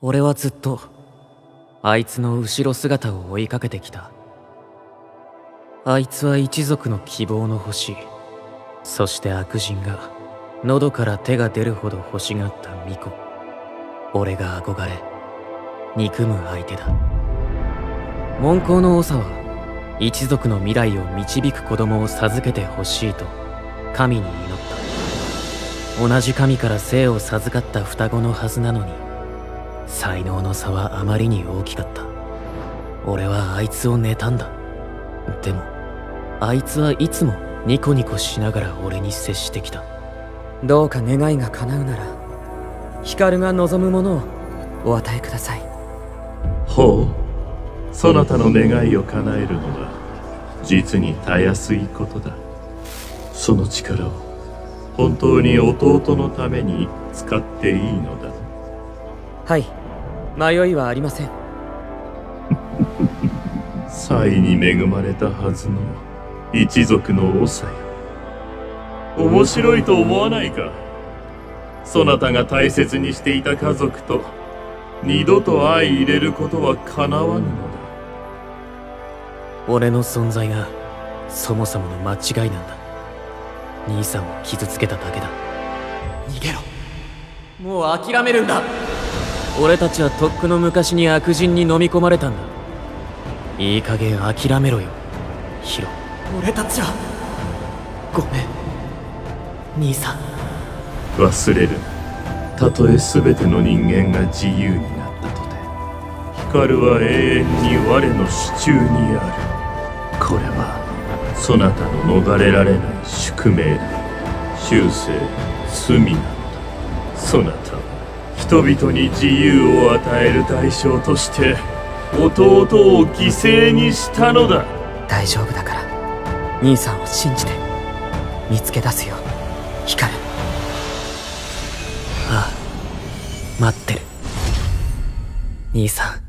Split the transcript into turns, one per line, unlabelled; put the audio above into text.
俺はずっとあいつの後ろ姿を追いかけてきた。あいつは一族の希望の星、そして悪人が喉から手が出るほど欲しがった巫女。俺が憧れ憎む相手だ。文校の長は一族の未来を導く子供を授けてほしいと神に祈った。同じ神から生を授かった双子のはずなのに、才能の差はあまりに大きかった。俺はあいつを妬んだ。でもあいつはいつもニコニコしながら俺に接してきた。
どうか願いが叶うなら光が望むものをお与えください。
ほう、そなたの願いを叶えるのは実にたやすいことだ。その力を本当に弟のために使っていいのだ。
はい、迷いはありません。
才に恵まれたはずの一族の長よ、面白いと思わないか。そなたが大切にしていた家族と二度と相入れることは叶わぬのだ。
俺の存在がそもそもの間違いなんだ。兄さんを傷つけただけだ。逃げろ、もう諦めるんだ。俺たちはとっくの昔に悪人に飲み込まれたんだ。いい加減諦めろよヒロ。俺たちはごめん兄さん。
忘れるな。たとえ全ての人間が自由になったとて、光は永遠に我の手中にある。これはそなたの逃れられない宿命だ。終生罪なのだ。そなたは人々に自由を与える代償として弟を犠牲にしたのだ。
大丈夫だから兄さんを信じて見つけ出すよ光。
ああ、待ってる兄さん。